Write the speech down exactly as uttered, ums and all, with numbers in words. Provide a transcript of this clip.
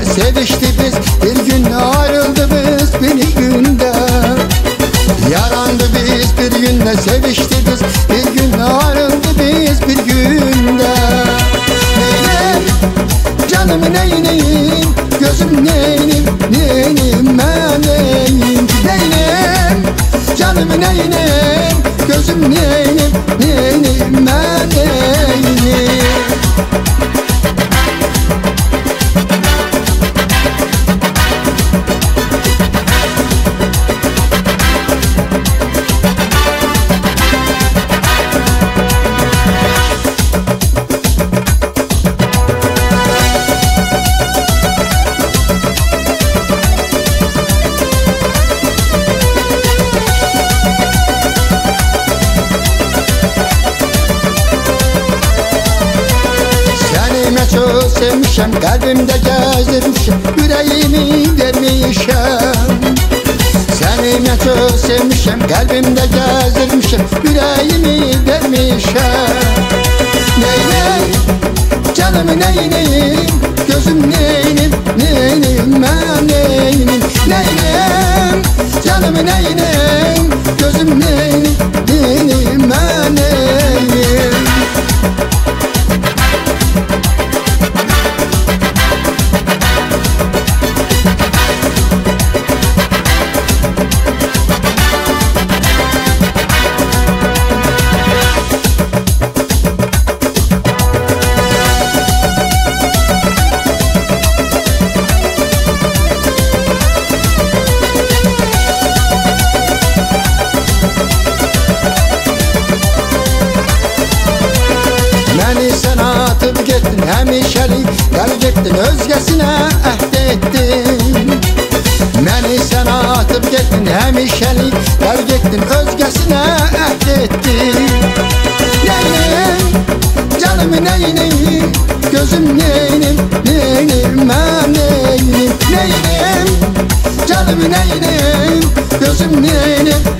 sevişti biz, bir gün ayrıldı biz bir günde. Yarandı biz bir günde, sevişti biz, bir gün ayrıldı biz bir günde. Neyim canım neyneyim, gözüm neyneyim, neyneyim ben neyim, neyneyim canım neyneyim, gözüm neyneyim, neyneyim ben neyneyim. Çok sevmişim, kalbimde gezdirmişim, yüreğimi vermişim. Seni ne çok sevmişim, kalbimde gezdirmişim, yüreğimi vermişim. Neyneyim canım neyneyim, gözüm neyneyim, neyneyim ben neyneyim, neyneyim canım neyneyim, gözüm neyneyim, neyneyim ben neyneyim. Beni sen atıp gittin hemişelik, gelecektin özgesine ahd ettin. Beni sen atıp gittin hemişelik, gelecektin özgesine ahd ettin. Neyneyim canım neyneyim, gözüm neyneyim, neyneyim ben neyneyim, neyneyim canım neyneyim, gözüm neyneyim,